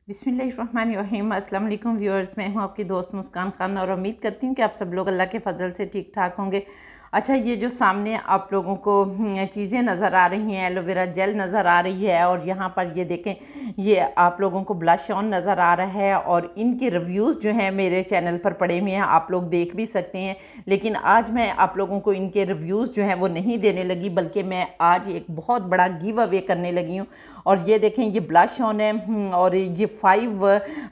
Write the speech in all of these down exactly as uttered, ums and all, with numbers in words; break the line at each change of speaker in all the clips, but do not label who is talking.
बिस्मिल्लाहिर्रहमानिर्रहीम। अस्सलाम वालेकुम व्यूअर्स, मैं हूं आपकी दोस्त मुस्कान खान और उम्मीद करती हूं कि आप सब लोग अल्लाह के फ़ज़ल से ठीक ठाक होंगे। अच्छा, ये जो सामने आप लोगों को चीज़ें नज़र आ रही हैं, एलोवेरा जेल नज़र आ रही है और यहाँ पर ये देखें, ये आप लोगों को ब्लश ऑन नज़र आ रहा है और इनके रिव्यूज़ जो हैं मेरे चैनल पर पड़े हुए हैं, आप लोग देख भी सकते हैं। लेकिन आज मैं आप लोगों को इनके रिव्यूज़ जो हैं वो नहीं देने लगी, बल्कि मैं आज एक बहुत बड़ा गिव अवे करने लगी हूँ। और ये देखें, ये ब्लश ऑन है और ये फाइव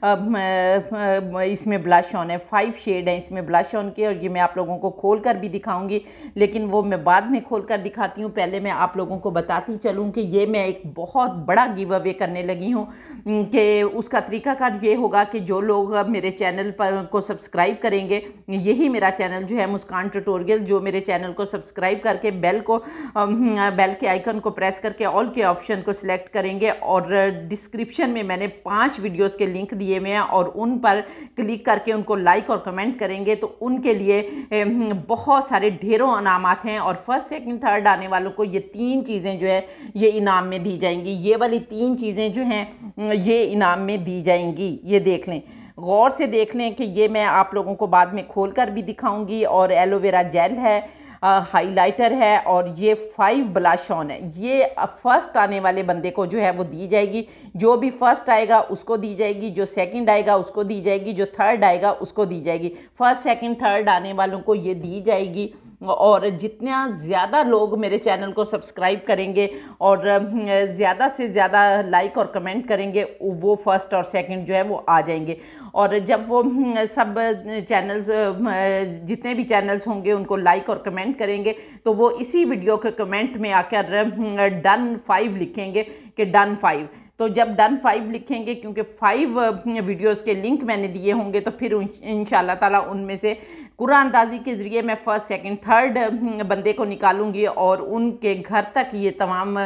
इसमें ब्लश ऑन है, फाइव शेड है इसमें ब्लश ऑन के, और ये मैं आप लोगों को खोल कर भी दिखाऊंगी, लेकिन वो मैं बाद में खोल कर दिखाती हूँ। पहले मैं आप लोगों को बताती चलूँ कि ये मैं एक बहुत बड़ा गिव अवे करने लगी हूँ कि उसका तरीकाकार ये होगा कि जो लोग मेरे चैनल पर को सब्सक्राइब करेंगे, यही मेरा चैनल जो है मुस्कान ट्यूटोरियल, जो मेरे चैनल को सब्सक्राइब करके बेल को बेल के आइकन को प्रेस करके ऑल के ऑप्शन को सिलेक्ट करेंगे, और डिस्क्रिप्शन में मैंने पांच वीडियोस के लिंक दिए हुए हैं और उन पर क्लिक करके उनको लाइक और कमेंट करेंगे तो उनके लिए बहुत सारे ढेरों इनामात हैं। और फर्स्ट सेकंड थर्ड आने वालों को ये तीन चीज़ें जो है ये इनाम में दी जाएंगी। ये वाली तीन चीज़ें जो हैं ये इनाम में दी जाएंगी। ये देख लें, गौर से देख लें कि ये मैं आप लोगों को बाद में खोल कर भी दिखाऊंगी। और एलोवेरा जेल है, हाइलाइटर है और ये फाइव ब्लश ऑन है। ये फर्स्ट आने वाले बंदे को जो है वो दी जाएगी। जो भी फर्स्ट आएगा उसको दी जाएगी, जो सेकंड आएगा उसको दी जाएगी, जो थर्ड आएगा उसको दी जाएगी। फर्स्ट सेकंड थर्ड आने वालों को ये दी जाएगी। और जितना ज़्यादा लोग मेरे चैनल को सब्सक्राइब करेंगे और ज़्यादा से ज़्यादा लाइक और कमेंट करेंगे, वो फर्स्ट और सेकंड जो है वो आ जाएंगे। और जब वो सब चैनल्स, जितने भी चैनल्स होंगे उनको लाइक और कमेंट करेंगे तो वो इसी वीडियो के कमेंट में आकर डन फाइव लिखेंगे कि डन फाइव। तो जब डन फाइव लिखेंगे, क्योंकि फाइव वीडियोस के लिंक मैंने दिए होंगे, तो फिर इंशाल्लाह ताला उनमें से कुरान अंदाजी के ज़रिए मैं फ़र्स्ट सेकंड थर्ड बंदे को निकालूंगी और उनके घर तक ये तमाम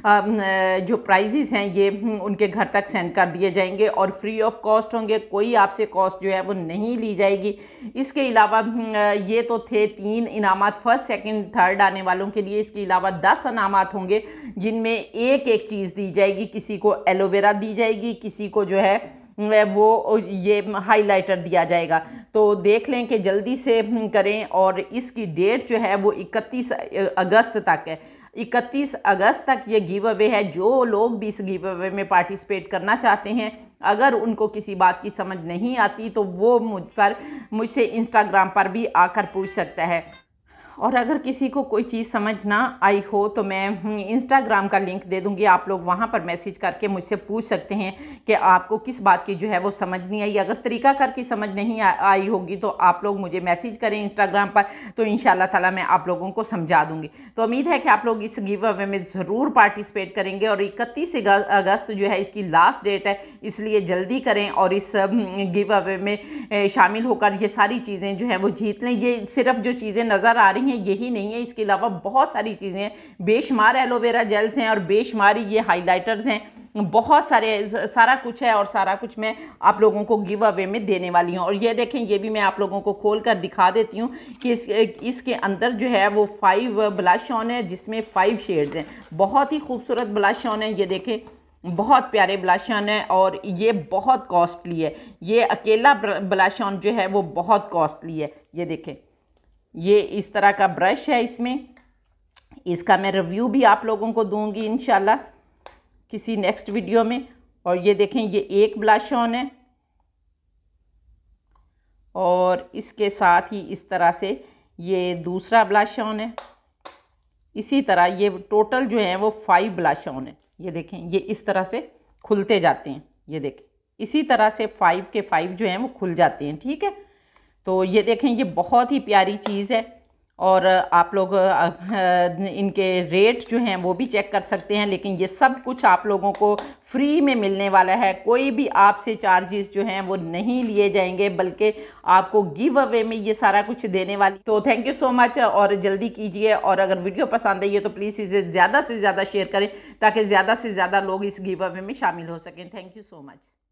जो प्राइजेस हैं ये उनके घर तक सेंड कर दिए जाएंगे और फ्री ऑफ कॉस्ट होंगे। कोई आपसे कॉस्ट जो है वो नहीं ली जाएगी। इसके अलावा ये तो थे तीन इनामात फर्स्ट सेकंड थर्ड आने वालों के लिए। इसके अलावा दस इनामात होंगे जिनमें एक एक चीज़ दी जाएगी। किसी को एलोवेरा दी जाएगी, किसी को जो है वो ये हाइलाइटर दिया जाएगा। तो देख लें कि जल्दी से करें। और इसकी डेट जो है वो इकतीस अगस्त तक है। इकतीस अगस्त तक ये गिव अवे है। जो लोग भी इस गिव अवे में पार्टिसिपेट करना चाहते हैं, अगर उनको किसी बात की समझ नहीं आती तो वो मुझ पर मुझसे इंस्टाग्राम पर भी आकर पूछ सकता है। और अगर किसी को कोई चीज़ समझ ना आई हो तो मैं इंस्टाग्राम का लिंक दे दूंगी, आप लोग वहाँ पर मैसेज करके मुझसे पूछ सकते हैं कि आपको किस बात की जो है वो समझ नहीं आई। अगर तरीका कर की समझ नहीं आई होगी तो आप लोग मुझे मैसेज करें इंस्टाग्राम पर, तो इंशाल्लाह ताला मैं आप लोगों को समझा दूंगी। तो उम्मीद है कि आप लोग इस गिव अवे में ज़रूर पार्टिसिपेट करेंगे। और इकतीस अगस्त जो है इसकी लास्ट डेट है, इसलिए जल्दी करें और इस गिव अवे में शामिल होकर ये सारी चीज़ें जो है वो जीत लें। ये सिर्फ जो चीज़ें नज़र आ रही हैं यही नहीं है, इसके अलावा बहुत सारी चीज़ें हैं। बेशुमार एलोवेरा जेल्स हैं और बेशुमार ये हाइलाइटर्स हैं, बहुत सारे सारा कुछ है और सारा कुछ मैं आप लोगों को गिव अवे में देने वाली हूँ। और ये देखें, ये भी मैं आप लोगों को खोल कर दिखा देती हूँ कि इस, इसके अंदर जो है वो फाइव ब्लश ऑन है जिसमें फाइव शेड्स हैं। बहुत ही खूबसूरत ब्लश ऑन है। ये देखें, बहुत प्यारे ब्लश ऑन है और ये बहुत कॉस्टली है। ये अकेला ब्लश ऑन जो है वो बहुत कॉस्टली है। ये देखें, ये इस तरह का ब्रश है। इसमें इसका मैं रिव्यू भी आप लोगों को दूंगी इंशाल्लाह किसी नेक्स्ट वीडियो में। और ये देखें, ये एक ब्लश ऑन है और इसके साथ ही इस तरह से ये दूसरा ब्लश ऑन है। इसी तरह ये टोटल जो है वो फाइव ब्लश ऑन है। ये देखें, ये इस तरह से खुलते जाते हैं। ये देखें, इसी तरह से फाइव के फाइव जो हैं वो खुल जाते हैं। ठीक है, तो ये देखें, ये बहुत ही प्यारी चीज़ है। और आप लोग इनके रेट जो हैं वो भी चेक कर सकते हैं। लेकिन ये सब कुछ आप लोगों को फ्री में मिलने वाला है। कोई भी आपसे चार्जेस जो हैं वो नहीं लिए जाएंगे, बल्कि आपको गिव अवे में ये सारा कुछ देने वाली। तो थैंक यू सो मच और जल्दी कीजिए। और अगर वीडियो पसंद आई है तो प्लीज़ इसे ज़्यादा से ज़्यादा शेयर करें ताकि ज़्यादा से ज़्यादा लोग इस गिव अवे में शामिल हो सकें। Thank you so much.